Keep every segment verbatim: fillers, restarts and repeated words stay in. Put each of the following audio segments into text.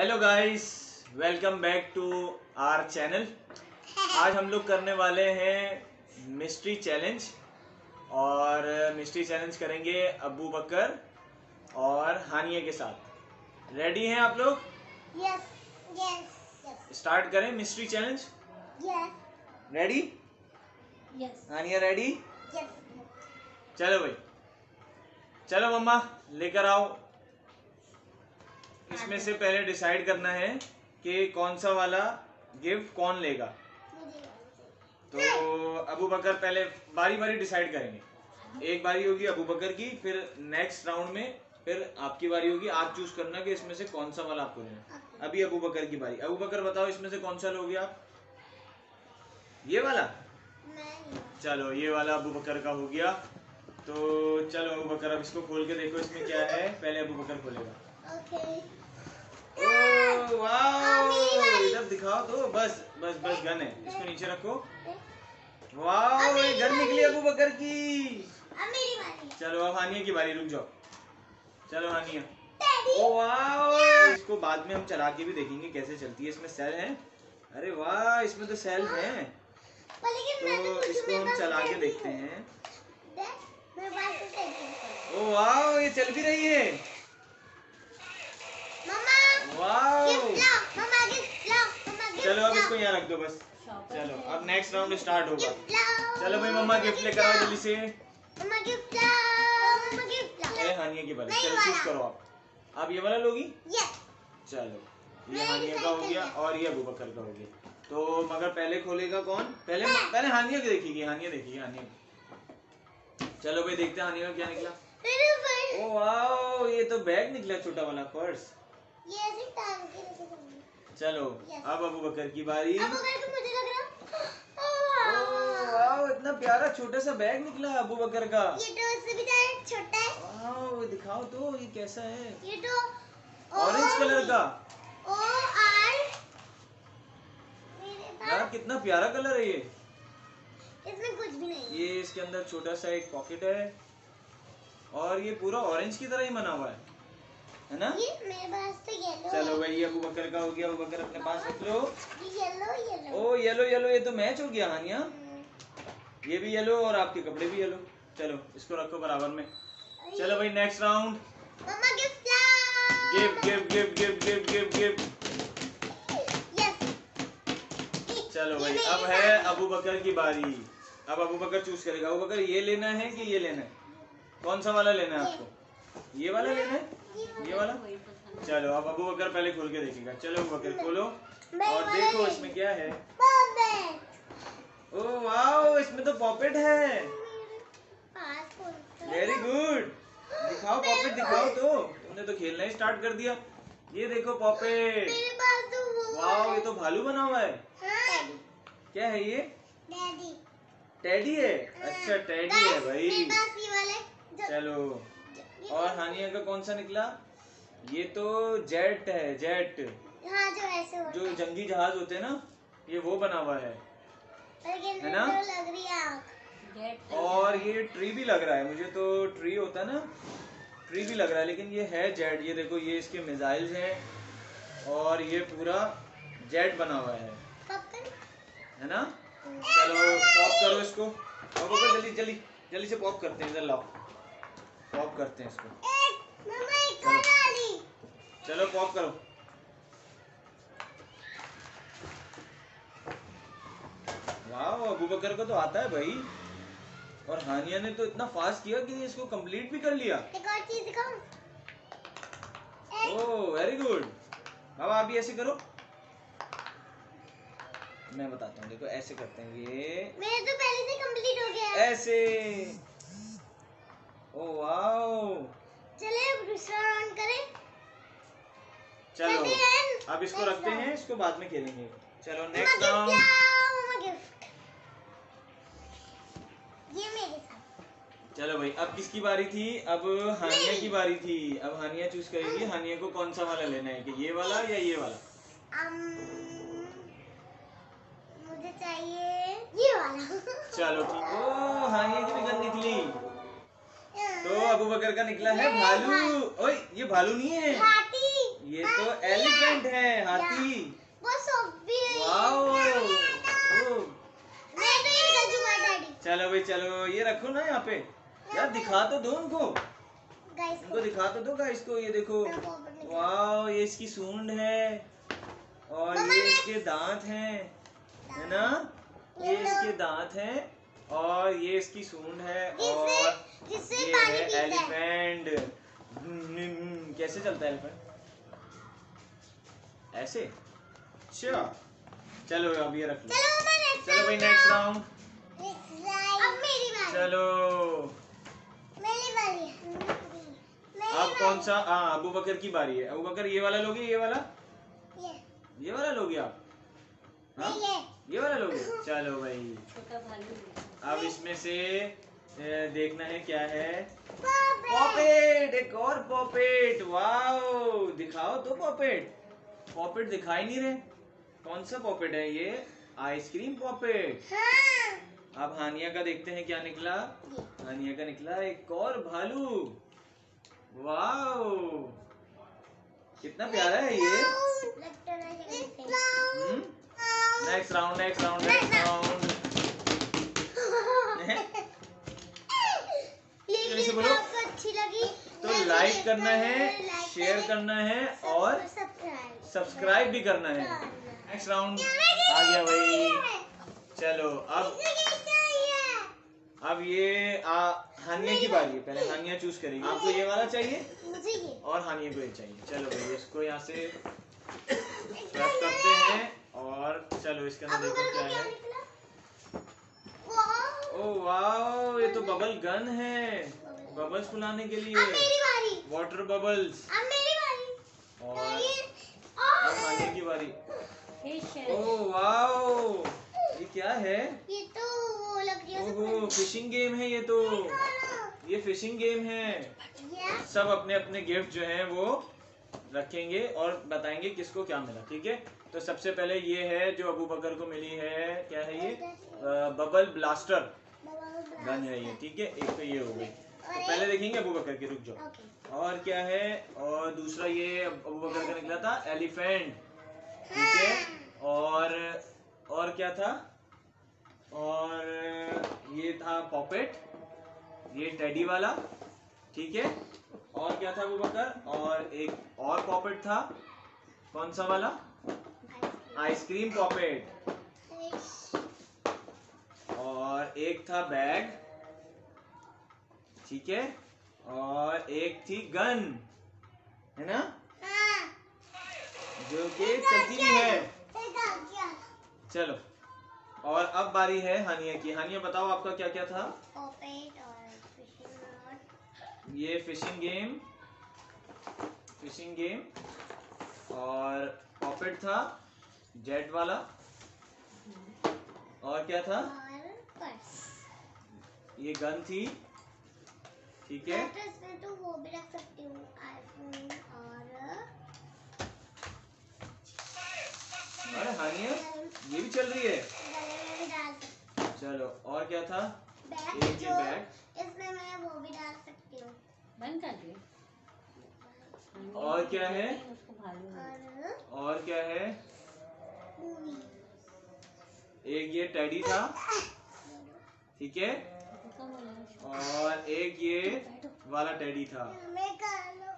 Hello guys, welcome back to our channel. आज हम लोग करने वाले हैं मिस्ट्री चैलेंज और मिस्ट्री चैलेंज करेंगे अबू बकर और हानिया के साथ। रेडी हैं आप लोग? Yes yes. स्टार्ट करें mystery challenge. Yes ready? Yes Hania ready? Yes. चलो भाई, चलो मम्मा लेकर आओ। इसमें से पहले डिसाइड करना है कि कौन सा वाला गिफ्ट कौन लेगा। तो अबू बकर पहले बारी बारी डिसाइड करेंगे। एक बारी होगी अबू बकर की, फिर नेक्स्ट राउंड में फिर आपकी बारी होगी। आप चूज करना कि इसमें से कौन सा वाला आपको लेना। अभी अबू बकर की बारी। अबू बकर बताओ इसमें से कौन सा लोगे आप? ये वाला? चलो ये वाला अबू बकर का हो गया। तो चलो अबू बकर अब इसको खोल के देखो इसमें क्या है। पहले अबू बकर खोलेगा। ओके। ओह वाओ, इधर दिखाओ तो। बस बस बस गन है, इसको नीचे रखो। वाओ ये गन निकली अबू बकर की। अब मेरी बारी। चलो अब हानिया की बारी। रुक जाओ। चलो हानिया। डैडी। ओ वाओ, इसको बाद में हम चला के भी देखेंगे कैसे चलती है। इसमें सेल है। अरे वाह, इसमें तो सेल है। तो इसको हम चला के देखते हैं। ओ वाओ, ये चल भी रही है। चलो अब इसको यहाँ रख दो बस। चलो अब नेक्स्ट राउंड स्टार्ट होगा। चलो भाई मम्मा गिफ्ट लेकर आओ जल्दी से। मम्मा गिफ्ट लाओ, मम्मा गिफ्ट लाओ। ये हानिया की बारी। चलो चूज करो आप। आप ये वाला लोगी? यस। चलो ये हानिया का हो गया और ये अबू बकर का हो गया। तो मगर पहले खोलेगा कौन? पहले पहले हानिया की देखिए। हानिया देखिए हानिया की। चलो भाई देखते हैं हानिया का क्या निकला। ओ वाओ, ये तो बैग निकला, छोटा वाला पर्स। ये ऐसे टांग के रखे होंगे। चलो अब अबू बकर की बारी। अब अगर तो मुझे लग रहा ओह वाओ, इतना प्यारा छोटा सा बैग निकला अबू बकर का। ये तो इससे भी ज्यादा छोटा है। वाओ दिखाओ तो ये कैसा है। ये तो ऑरेंज कलर का। ओ आर मेरे पास यार कितना प्यारा कलर है ये। इसमें कुछ भी नहीं है। ये इसके अंदर छोटा सा एक पॉकेट है और ये पूरा ऑरेंज की तरह ही बना हुआ है, है ना? ये मेरे पास तो येलो। चलो भाई ये अबू बकर का हो गया। अबू बकर अपने पास रख लो। ये yellow yellow. Oh yellow yellow, ये तो मैच हो गया हानिया। ये भी येलो और आपके कपड़े भी येलो। चलो इसको रखो बराबर में। चलो भाई नेक्स्ट राउंड। मम्मा गिफ्ट लाओ। Gift gift gift gift gift gift gift. Yes. चलो भाई अब है अबू बकर की बारी। अब अबू बकर चूज करेगा। अबू बकर ये लेना है कि ये लेना है? कौन सा वाला लेना है आपको? ये वाला लेना है? ये वाला? चलो अब अबू बकर पहले खोल के देखेगा। चलो अबू बकर खोलो और देखो इसमें क्या है। ओह वाओ, इसमें तो पॉपेट है। Very good. दिखाओ पॉपेट दिखाओ तो। तुमने तो खेलना ही स्टार्ट कर दिया। ये देखो पॉपेट। मेरे पास तो वो वाओ, ये तो भालू बना हुआ है। हाँ? क्या है ये? डैडी। टेडी है। अच्छा टेडी है भाई। मेरे पास ये वाले जो- चलो और हानिया का कौन सा निकला? ये तो जेट है। जेट हाँ, जो ऐसे होता जो है। जंगी जहाज होते हैं ना, ये वो बना हुआ है, लेकिन है ना? तो लग रही है आँख। और ये ट्री भी लग रहा है मुझे तो। ट्री होता है ना, ट्री भी लग रहा है, लेकिन ये है जेट। ये देखो ये इसके मिसाइल्स हैं और ये पूरा जेट बना हुआ है, पॉपकॉर्न। है ना? चलो पॉप करो इसको। पॉप करो जल्दी जल्दी जल्दी से पॉप करते हैं। इधर लाओ, पॉप करते हैं इसको। एक मम्मा एक और डाली। चलो पॉप करो। वाह, अबू बकर को तो आता है भाई। और हानिया ने तो इतना फास्ट किया कि इसको कंप्लीट भी कर लिया। एक और चीज दिखाऊं? Oh very good. अब आप भी ऐसे करो। मैं बताता हूँ, देखो ऐसे करते हैं। ये मेरे तो पहले से कंप्लीट हो गया है। ऐसे। Oh wow. चले अब दूसरा राउंड करें। चलो चलिए, अब इसको next रखते हैं, round। इसको बाद में खेलेंगे। चलो मम्मा नेक्स्ट गिफ्ट राउंड। लाओ, मम्मा गिफ्ट। ये मेरे साथ। चलो भाई अब किसकी बारी थी? अब हानिया की बारी थी। अब हानिया चूज करेगी हानिया को कौन सा वाला लेना है, कि ये वाला या ये वाला। अम, मुझे चाहिए ये वाला। चलो ठीक। ओ हानिया की भी गन निकली। तो अबू बकर का निकला है भालू। ओए ये भालू नहीं है, हाथी। ये तो एलिफेंट एलिफेंट है, हाथी। वो सॉफ्ट भी है। वाओ। मैं तो ये निकल चुका डैडी। चलो भाई चलो, ये रखो ना यहाँ पे। यार दिखा तो दो उनको, गाइस उनको दिखा तो दो गाइस को। ये देखो, वाओ, ये इसकी सूंड है और ये इसके दांत हैं, है ना? ये इसके दांत हैं और ये इसकी सूंड है और ये है एलिफेंट। कैसे चलता है एलिफेंट? ऐसे। अच्छा, चलो अब ये रख लो। चलो भाई नेक्स्ट राउंड। अब मेरी बारी। चलो मेरी बारी है। अब कौन सा? हाँ, अबू बकर की बारी है। अबू बकर ये वाला लोगे? ये वाला ये ये वाला लोगे आप? हाँ? ये ये वाला लोगे? चलो भाई, अब इसमें से ए, देखना है क्या है। पॉपेट, एक और पॉपेट। वाओ, दिखाओ तो पॉपेट। पॉपेट दिखाई नहीं रहे। कौन सा पॉपेट है ये? Ice cream pop it. हाँ। अब हानिया का देखते हैं क्या निकला। हानिया का निकला एक और भालू। वाओ, कितना प्यारा है ये। Next round, next round, next round. ये से बोलो। आपको अच्छी लगी तो लाइक करना है, शेयर करना है और सब्सक्राइब भी करना है। नेक्स्ट राउंड आ गया भाई। चलो अब अब ये आ, हानिया की बारी है। पहले हानिया चूज करेगी। आपको ये वाला चाहिए मुझे ये। और हानिया को ये चाहिए। चलो भाई, इसको यहाँ से रख करते हैं और चलो इसके अंदर देखो क्या है। ओ वाओ, ये तो बबल गन है, बबल्स फुलाने के लिए। अब मेरी बारी। Water bubbles. अब मेरी बारी। और ये अब हानिया की बारी। ओ वाओ, ये क्या है? ये तो वो लग रही है। ओहो, फिशिंग गेम है ये तो। ये फिशिंग गेम है। सब अपने अपने गिफ्ट जो हैं वो रखेंगे और बताएंगे किसको क्या मिला। ठीक है, तो सबसे पहले ये है जो अबू बकर को मिली है। क्या है ये? बबल ब्लास्टर गन है ये। ठीक है, एक तो ये हो गई। तो पहले देखेंगे अबू बकर की, रुक जाओ। और क्या है? और दूसरा ये अबू बकर का निकला था एलिफेंट। ठीक है, और और क्या था? और ये था पॉपेट, ये टेडी वाला। ठीक है, और क्या था अबू बकर? और एक और पॉपेट था। कौन सा वाला? Ice cream pop it. और एक था बैग। ठीक है, और एक थी गन, है ना? जो कि चलती भी है। चलो, और अब बारी है हानिया की। हानिया बताओ आपका क्या क्या था? पॉपेट और फिशिंग रॉड। ये फिशिंग गेम, फिशिंग गेम और पॉपेट था जेट वाला। और क्या था? और पर्स। ये गन थी। ठीक है, इसमें तो वो भी रख सकती हूँ, आईफोन और अरे हानिया ये भी चल रही है। गले में भी डाल सकती हूँ। चलो, और क्या था? बैग, एक ये जो बैग। इसमें मैं वो भी डाल सकती हूँ। बंद कर दिए। और क्या है? और और क्या है? मूवी। एक ये टेडी था। ठीक है, और एक ये वाला टेडी था। मैं कर लो।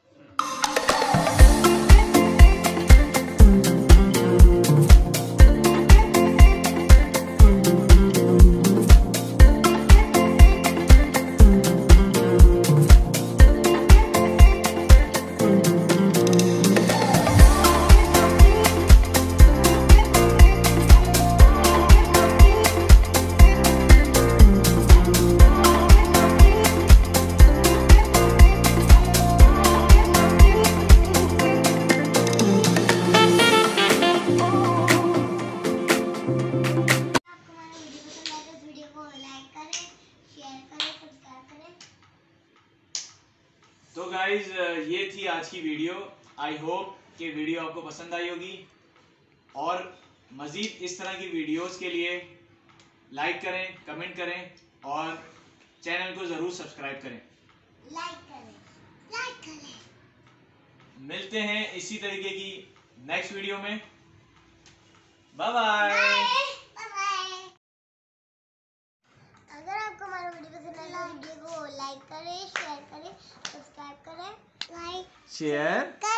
तो गाइज ये थी आज की वीडियो। आई होप कि वीडियो आपको पसंद आई होगी और मज़ीद इस तरह की वीडियोस के लिए लाइक करें, कमेंट करें और चैनल को ज़रूर सब्सक्राइब करें। लाइक करें, लाइक करें। मिलते हैं इसी तरीके की नेक्स्ट वीडियो में। Bye bye. अगर आपको हमारा वीडियो पसंद आए तो वीडियो को लाइक करें, शेयर करें, सब्सक्राइब करें, लाइक शेयर